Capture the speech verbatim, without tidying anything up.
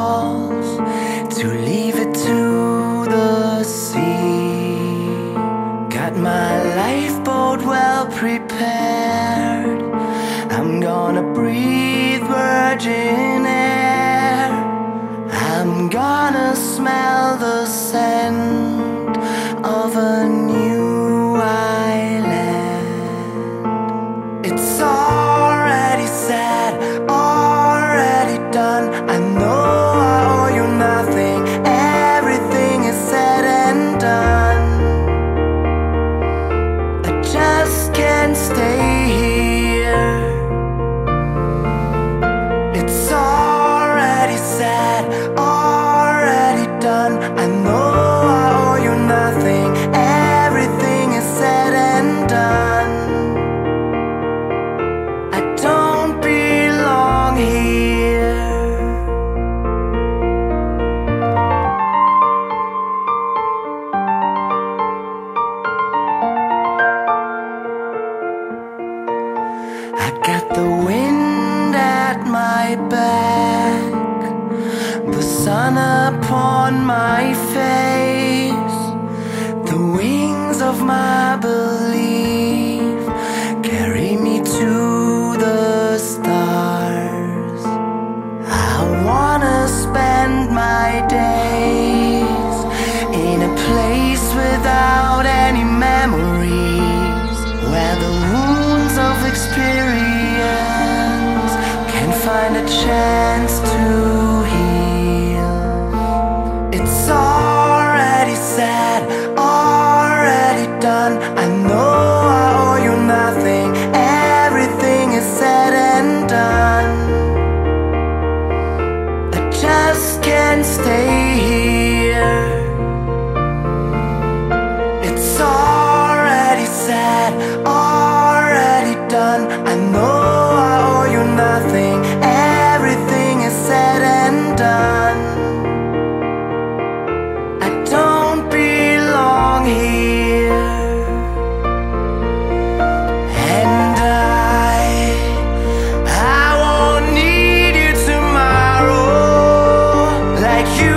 walls to leave it to the sea. Got my lifeboat well prepared. I'm gonna breathe virgin air. I'm gonna smell the scent of a new island. It's already said, already done. I know I owe you nothing. Everything is said and done. I just can't stay here. It's already said, already done. I know I owe you nothing. Everything is said and done. I don't belong here. I got the wind at my back, the sun upon my face, the wings of my belief carry me to the stars. I wanna spend my days in a place without any memories, where the wounds of experience can find a chance to heal. It's already said, already done. I know I owe you nothing. Everything is said and done. I just can't stay here. It's already said, already done. I know I owe you nothing. Everything is said and done. I don't belong here. And I, I won't need you tomorrow, like you